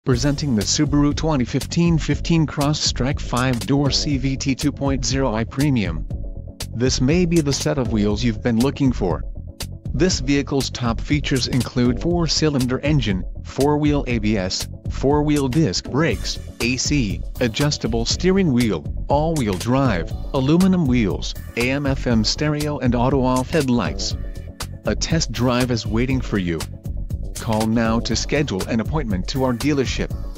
Presenting the Subaru 2015 Crosstrek 5dr CVT 2.0i Premium. This may be the set of wheels you've been looking for. This vehicle's top features include 4-cylinder engine, 4-wheel ABS, 4-wheel disc brakes, AC, adjustable steering wheel, all-wheel drive, aluminum wheels, AM/FM stereo and auto-off headlights. A test drive is waiting for you. Call now to schedule an appointment to our dealership.